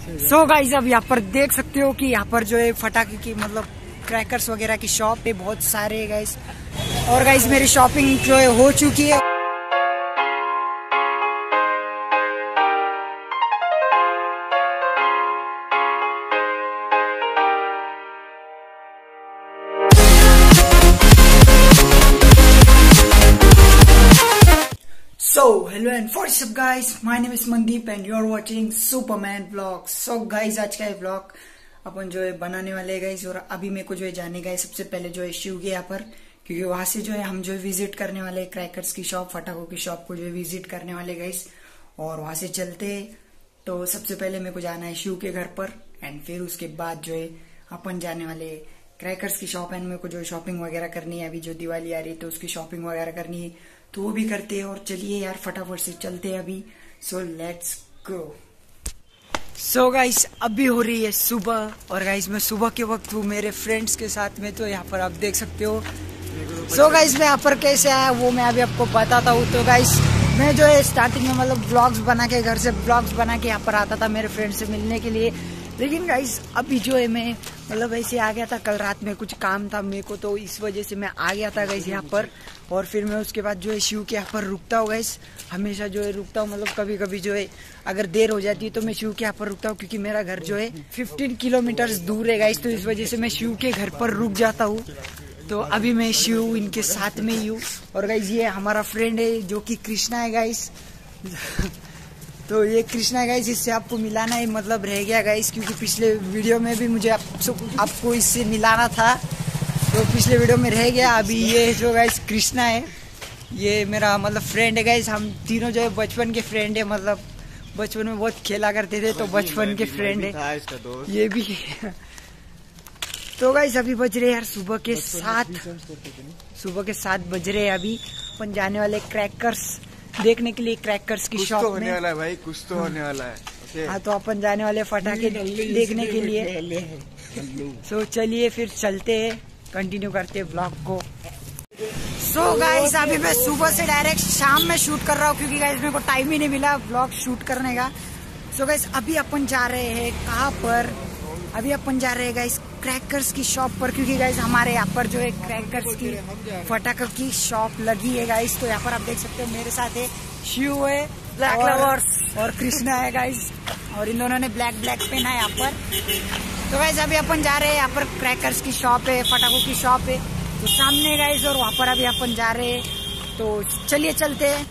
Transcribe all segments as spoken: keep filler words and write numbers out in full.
सो so guys अब यहाँ पर देख सकते हो कि यहाँ पर जो है फटाके की मतलब क्रैकर्स वगैरह की शॉप पे बहुत सारे है गाइस। और गाइस मेरी शॉपिंग जो है हो चुकी है। So hello and what's up guys, my name is Mandeep and you are watching Superman Vlogs। So guys आज का ये vlog अपन जो है बनाने वाले हैं गाइस। और अभी मेरे को जो है जाने का है सबसे पहले जो है शिव के यहाँ पर, क्योंकि वहां से जो है हम जो है विजिट करने वाले हैं क्रैकर्स की शॉप, फटाकों की शॉप को जो है विजिट करने वाले गाइस। और वहां से चलते तो सबसे पहले मेरे को जाना है शिव के घर पर एंड फिर उसके बाद जो है अपन जाने वाले क्रैकर्स की शॉप एंड मेरे को जो है शॉपिंग वगैरह करनी है। अभी जो दिवाली आ रही है तो उसकी शॉपिंग वगैरह करनी है तो वो भी करते हैं। और चलिए यार फटाफट से चलते हैं अभी। So let's go. So guys अभी हो रही है सुबह और गाइस मैं सुबह के वक्त हूँ मेरे फ्रेंड्स के साथ में, तो यहाँ पर आप देख सकते हो। सो so गाइस मैं यहाँ पर कैसे आया वो मैं अभी आपको बताता हूँ। तो गाइस मैं जो है स्टार्टिंग में मतलब ब्लॉग्स बना के घर से ब्लॉग्स बना के यहाँ पर आता था मेरे फ्रेंड से मिलने के लिए, लेकिन गाइस अभी जो है मैं मतलब ऐसे आ गया था। कल रात में कुछ काम था मेरे को तो इस वजह से मैं आ गया था गाइस यहाँ पर। और फिर मैं उसके बाद जो है शिव के यहाँ पर रुकता हूँ गाइस, हमेशा जो है रुकता हूँ। मतलब कभी कभी जो है अगर देर हो जाती है तो मैं शिव के यहाँ पर रुकता हूँ, क्योंकि मेरा घर जो है पंद्रह किलोमीटर दूर है गाइस, तो इस वजह से मैं शिव के घर पर रुक जाता हूँ। तो अभी मैं शिव इनके साथ में ही हूँ। और गाइस ये हमारा फ्रेंड है जो कि कृष्णा है गाइस। तो ये कृष्णा गाइस इससे आपको मिलाना है मतलब रह गया गाइस, क्योंकि पिछले वीडियो में भी मुझे आप, आपको इससे मिलाना था तो पिछले वीडियो में रह गया। अभी ये जो गाइस कृष्णा है ये मेरा मतलब फ्रेंड है गाइस। हम तीनों जो है बचपन के फ्रेंड है, मतलब बचपन में बहुत खेला करते थे तो बचपन के फ्रेंड है ये भी। तो गाइस अभी बज रहे यार सुबह के सात सुबह के सात बज रहे हैं। अभी अपन जाने वाले क्रैकर्स देखने के लिए, क्रैकर्स की शॉप में। होने वाला है भाई, कुछ तो होने वाला है। हाँ तो अपन जाने वाले फटाके देखने के लिए। सो चलिए फिर चलते हैं, कंटिन्यू करते हैं ब्लॉग को। सो गाइस अभी मैं सुबह से डायरेक्ट शाम में शूट कर रहा हूँ, क्योंकि गाइस मेरे को टाइम ही नहीं मिला ब्लॉग शूट करने का। सो गाइस अभी अपन जा रहे हैं कहाँ पर, अभी अपन जा रहे हैं गाइस क्रैकर्स की शॉप पर, क्योंकि गाइस हमारे यहाँ पर जो है क्रैकर्स की फटाखों की शॉप लगी है गाइस। तो यहाँ पर आप देख सकते हो मेरे साथ है शिव है, ब्लैक लवर्स और कृष्णा है गाइस। और इन दोनों ने ब्लैक ब्लैक पहना है यहाँ पर। तो गाइस अभी अपन जा रहे हैं यहाँ पर क्रैकर्स की शॉप है, फटाकों की शॉप है तो सामने गाइस, और वहाँ पर अभी अपन जा रहे हैं। तो चलिए चलते हैं।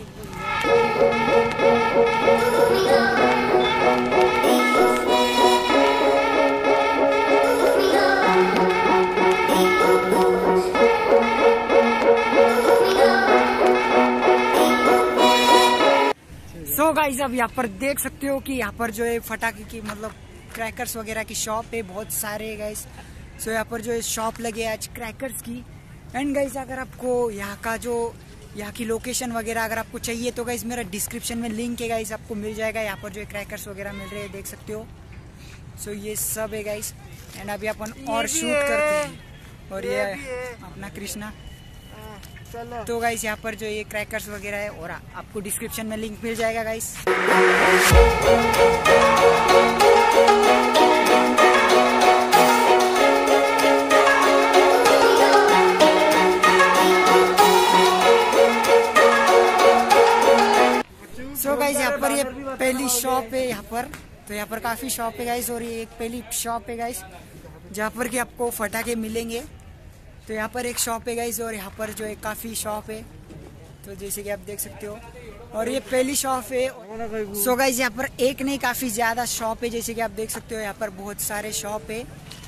सो गाइस अब यहाँ पर देख सकते हो कि यहाँ पर जो है फटाके की मतलब क्रैकर्स वगैरह की शॉप है, बहुत सारे है गाइस। सो यहाँ पर जो है शॉप लगे आज क्रैकर्स की। एंड गाइस अगर आपको यहाँ का जो यहाँ की लोकेशन वगैरह अगर आपको चाहिए तो गाइस मेरा डिस्क्रिप्शन में लिंक है गाइस, आपको मिल जाएगा। यहाँ पर जो है क्रैकर्स वगैरह मिल रहे हैं देख सकते हो। सो ये सब है गाइस। एंड अभी अपन और शूट करते हैं। और ये अपना कृष्णा। तो गाइस यहाँ पर जो ये क्रैकर्स वगैरह है और आपको डिस्क्रिप्शन में लिंक मिल जाएगा गाइस। सो गाइस यहाँ पर ये पहली शॉप है यहाँ पर, तो यहाँ पर काफी शॉप है गाइस। और ये एक पहली शॉप है गाइस जहाँ पर कि आपको फटाके मिलेंगे। तो यहाँ पर एक शॉप है गाइस और यहाँ पर जो है काफी शॉप है, तो जैसे कि आप देख सकते हो। और ये पहली शॉप है। सो गाइस यहाँ पर एक नहीं काफी ज्यादा शॉप है, जैसे कि आप देख सकते हो यहाँ पर बहुत सारे शॉप है।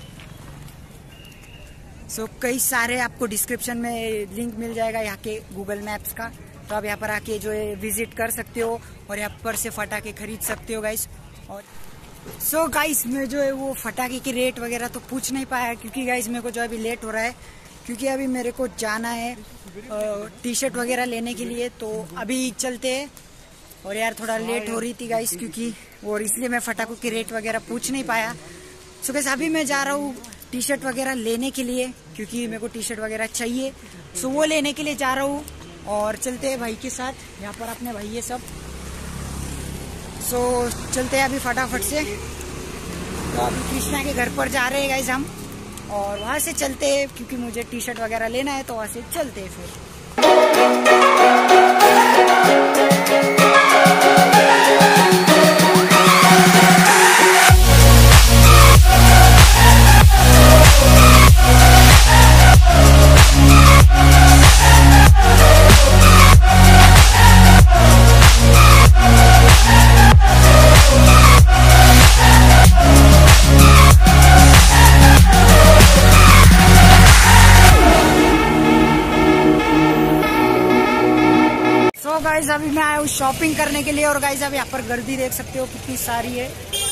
सो कई सारे आपको डिस्क्रिप्शन में लिंक मिल जाएगा यहाँ के गूगल मैप्स का, तो आप यहाँ पर आके जो है विजिट कर सकते हो और यहाँ पर से फटाके खरीद सकते हो गाइस। और सो so गाइस मैं जो है वो फटाके की रेट वगैरह तो पूछ नहीं पाया, क्योंकि गाइस मेरे को जो अभी लेट हो रहा है, क्योंकि अभी मेरे को जाना है टी शर्ट वगैरह लेने के लिए। तो अभी चलते हैं। और यार थोड़ा लेट हो रही थी गाइस क्योंकि, और इसलिए मैं फटाकों की रेट वगैरह पूछ नहीं पाया। सो गाइस अभी मैं जा रहा हूँ टी शर्ट वगैरह लेने के लिए, क्योंकि मेरे को टी शर्ट वगैरह चाहिए। सो वो लेने के लिए जा रहा हूँ और चलते हैं भाई के साथ। यहाँ पर अपने भाई ये सब। सो चलते हैं अभी फटाफट से। तो अभी कृष्णा के घर पर जा रहे हैं गाइस हम, और वहाँ से चलते हैं क्योंकि मुझे टी शर्ट वगैरह लेना है, तो वहाँ से चलते हैं फिर। गाइस अभी मैं आया हूँ शॉपिंग करने के लिए, और गाइस अब यहाँ पर गर्दी देख सकते हो कितनी सारी है।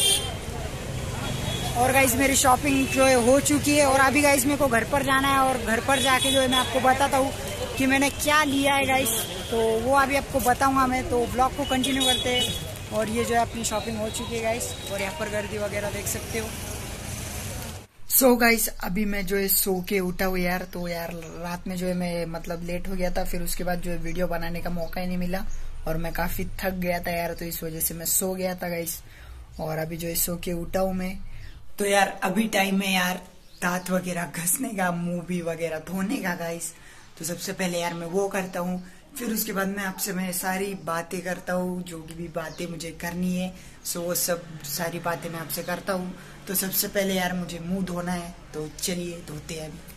और गाइस मेरी शॉपिंग जो है हो चुकी है, और अभी गाइस मेरे को घर पर जाना है, और घर पर जाके जो है मैं आपको बताता हूँ कि मैंने क्या लिया है गाइस, तो वो अभी आपको बताऊंगा मैं। तो ब्लॉग को कंटिन्यू करते हैं। और ये जो है अपनी शॉपिंग हो चुकी है गाइस, और यहाँ पर गर्दी वगैरह देख सकते हो। सो so गाइस अभी मैं जो है सो के उठा हूँ यार, तो यार रात में जो है मैं मतलब लेट हो गया था, फिर उसके बाद जो है वीडियो बनाने का मौका ही नहीं मिला, और मैं काफी थक गया था यार, तो इस वजह से मैं सो गया था गाइस। और अभी जो है सो के उठा हूँ मैं, तो यार अभी टाइम है यार दांत वगैरह घसने का, मुंह भी वगैरह धोने का गाइस। तो सबसे पहले यार मैं वो करता हूँ, फिर उसके बाद मैं आपसे मैं सारी बातें करता हूँ, जो भी बातें मुझे करनी है, सो वो सब सारी बातें मैं आपसे करता हूँ। तो सबसे पहले यार मुझे मुंह धोना है, तो चलिए धोते हैं अभी।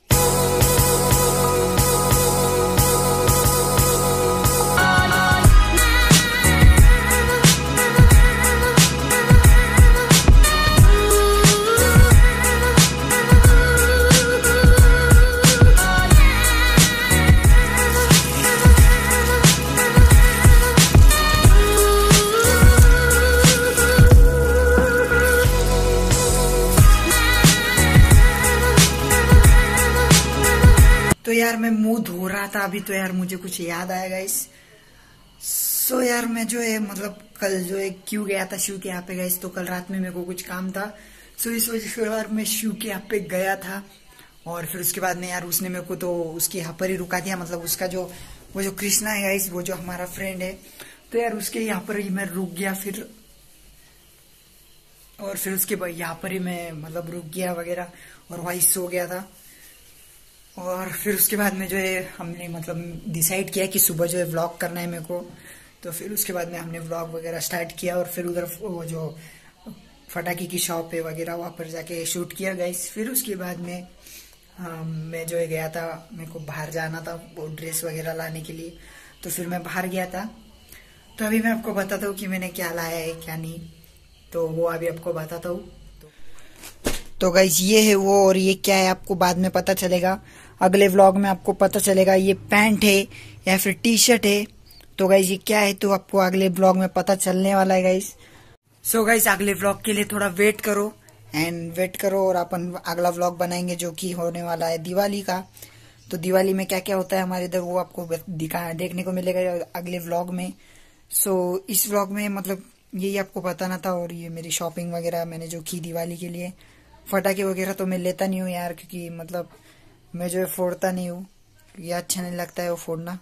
तो यार मैं मुंह धो रहा था अभी, तो यार मुझे कुछ याद आया गाइस। सो यार मैं जो है मतलब कल जो है क्यों गया था शिव के यहाँ पे गाइस, तो कल रात में मेरे को कुछ काम था, सो इस वजह से यार मैं शिव के यहाँ पे गया था। और फिर उसके बाद में यार उसने मेरे को तो उसके यहाँ पर ही रुका दिया, मतलब उसका जो वो जो कृष्णा है गाइस, वो जो हमारा फ्रेंड है, तो यार उसके यहाँ पर ही मैं रुक गया फिर। और फिर उसके बाद यहाँ पर ही मैं मतलब रुक गया वगैरह, और वही सो गया था। और फिर उसके बाद में जो है हमने मतलब डिसाइड किया कि सुबह जो है व्लॉग करना है मेरे को, तो फिर उसके बाद में हमने व्लॉग वगैरह स्टार्ट किया, और फिर उधर वो जो फटाके की शॉप है वगैरह वहाँ पर जाके शूट किया गाइस। फिर उसके बाद में हाँ, मैं जो है गया था, मेरे को बाहर जाना था वो ड्रेस वगैरह लाने के लिए, तो फिर मैं बाहर गया था। तो अभी मैं आपको बताता हूँ कि मैंने क्या लाया है क्या नहीं, तो वो अभी आपको बताता हूँ। तो गाइस ये है वो, और ये क्या है आपको बाद में पता चलेगा, अगले व्लॉग में आपको पता चलेगा ये पैंट है या फिर टी शर्ट है। तो गाइस ये क्या है तो आपको अगले व्लॉग में पता चलने वाला है गाइस। सो गाइस अगले व्लॉग के लिए थोड़ा वेट करो एंड वेट करो, और अपन अगला व्लॉग बनाएंगे जो कि होने वाला है दिवाली का। तो दिवाली में क्या क्या होता है हमारे इधर वो आपको दिखा देखने को मिलेगा अगले व्लॉग में। सो इस व्लॉग में मतलब यही आपको बताना था, और ये मेरी शॉपिंग वगैरह मैंने जो की दिवाली के लिए। फटाके वगैरह तो मैं लेता नहीं हूँ यार, क्योंकि मतलब मैं जो है फोड़ता नहीं हूँ, ये अच्छा नहीं लगता है वो फोड़ना।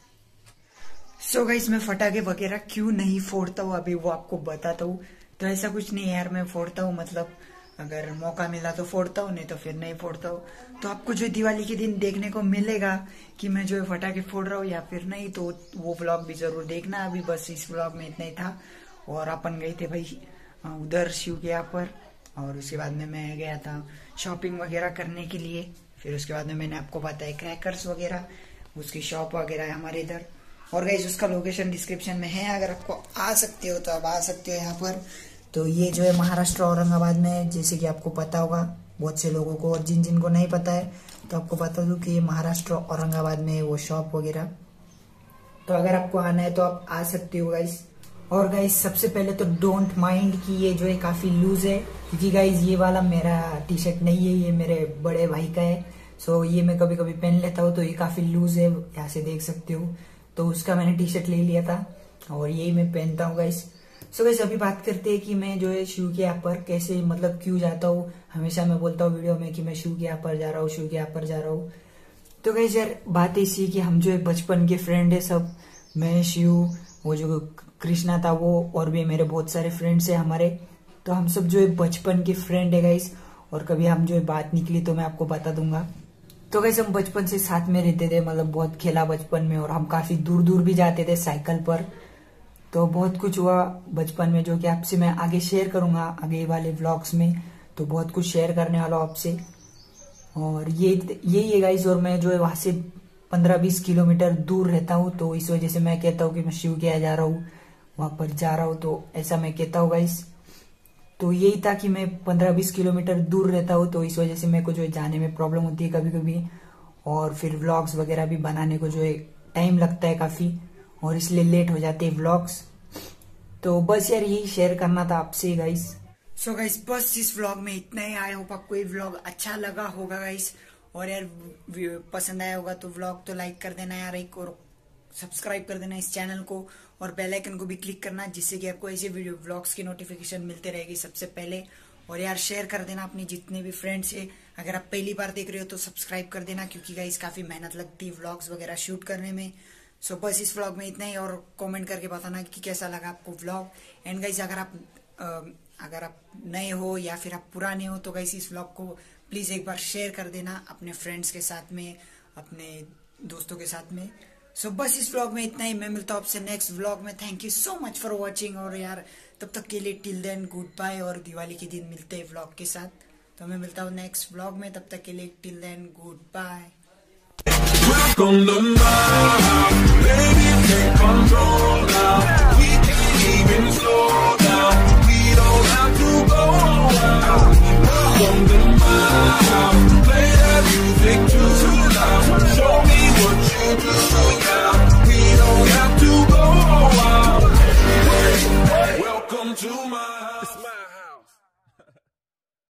सो गाइस मैं फटाके वगैरह क्यों नहीं फोड़ता हूँ अभी वो आपको बताता हूँ। तो ऐसा कुछ नहीं है यार, मैं फोड़ता हूँ, मतलब अगर मौका मिला तो फोड़ता हूँ, नहीं तो फिर नहीं फोड़ता हूँ। तो आपको जो दिवाली के दिन देखने को मिलेगा कि मैं जो है फटाके फोड़ रहा हूँ या फिर नहीं, तो वो व्लॉग भी जरूर देखना। अभी बस इस व्लॉग में इतना ही था, और अपन गए थे भाई उधर शिव के यहाँ पर, और उसके बाद में मैं गया था शॉपिंग वगैरह करने के लिए। फिर उसके बाद में मैंने आपको बताया क्रैकर्स वगैरह, उसकी शॉप वगैरह है हमारे इधर, और गाइस उसका लोकेशन डिस्क्रिप्शन में है, अगर आपको आ सकते हो तो आप आ सकते हो यहाँ पर। तो ये जो है महाराष्ट्र औरंगाबाद में है, जैसे कि आपको पता होगा बहुत से लोगों को, और जिन जिन को नहीं पता है तो आपको बता दूं कि ये महाराष्ट्र औरंगाबाद में है वो शॉप वगैरह। तो अगर आपको आना है तो आप आ सकते हो गाइस। और गाइस सबसे पहले तो डोंट माइंड कि ये जो है काफी लूज है, क्योंकि गाइस ये वाला मेरा टी शर्ट नहीं है, ये मेरे बड़े भाई का है। सो ये मैं कभी कभी पहन लेता हूँ, तो ये काफी लूज है, यहाँ से देख सकते हो। तो उसका मैंने टी शर्ट ले लिया था, और यही मैं पहनता हूँ गाइस। सो गाइस अभी बात करते हैं कि मैं जो है शिव के यहाँ पर कैसे मतलब क्यों जाता हूँ। हमेशा मैं बोलता हूँ वीडियो में कि मैं शिव के यहाँ पर जा रहा हूँ, शिव के यहाँ पर जा रहा हूँ। तो गाइस यार बात ऐसी है कि हम जो है बचपन के फ्रेंड है सब, मैं, शिव, वो जो कृष्णा था वो, और भी मेरे बहुत सारे फ्रेंड्स है हमारे। तो हम सब जो है बचपन के फ्रेंड है गाइस, और कभी हम जो है बात निकली तो मैं आपको बता दूंगा। तो गाइस हम बचपन से साथ में रहते थे, मतलब बहुत खेला बचपन में, और हम काफी दूर दूर भी जाते थे साइकिल पर। तो बहुत कुछ हुआ बचपन में जो कि आपसे मैं आगे शेयर करूंगा आगे वाले व्लॉग्स में। तो बहुत कुछ शेयर करने वाला हूं आपसे, और ये यही है गाइस। और मैं जो है वहां से पंद्रह बीस किलोमीटर दूर रहता हूँ, तो इस वजह से मैं कहता हूँ कि मैं शिव के यहाँ जा रहा हूँ, वहां पर जा रहा हूँ, तो ऐसा मैं कहता हूँ गाइस। तो यही था कि मैं पंद्रह बीस किलोमीटर दूर रहता हूँ, तो इस वजह से मेरे को जो है जाने में प्रॉब्लम होती है कभी कभी, और फिर व्लॉग्स वगैरह भी बनाने को जो है टाइम लगता है काफी, और इसलिए लेट हो जाते हैं व्लॉग्स। तो बस यार यही शेयर करना था आपसे गाइस। सो गाइस बस इस व्लॉग में इतना ही। आई होप आपको ये व्लॉग अच्छा लगा होगा गाइस, और यार पसंद आया होगा तो व्लॉग तो लाइक कर देना यार एक, और सब्सक्राइब कर देना इस चैनल को, और बेल आइकन को भी क्लिक करना, जिससे कि आपको ऐसे वीडियो व्लॉग्स की नोटिफिकेशन मिलते रहेगी सबसे पहले। और यार शेयर कर देना अपने जितने भी फ्रेंड्स है। अगर आप पहली बार देख रहे हो तो सब्सक्राइब कर देना, क्योंकि गाइस काफी मेहनत लगती है व्लॉग्स वगैरह शूट करने में। सो so, बस इस व्लॉग में इतना ही, और कमेंट करके बताना कि कैसा लगा आपको व्लॉग। एंड गाइस अगर आप अगर आप नए हो या फिर आप पुराने हो तो गाइस इस व्लॉग को प्लीज एक बार शेयर कर देना अपने फ्रेंड्स के साथ में, अपने दोस्तों के साथ में। सो so, बस इस व्लॉग में इतना ही। मैं मिलता हूँ आपसे नेक्स्ट व्लॉग में। Thank you so much for watching, और यार तब तक के लिए टिल देन गुड बाय, और दिवाली के दिन मिलते हैं व्लॉग के साथ। तो मैं मिलता हूँ नेक्स्ट व्लॉग में, तब तक के लिए till then goodbye. From the mouth, baby, take control now. We can't even slow down. We don't have to go.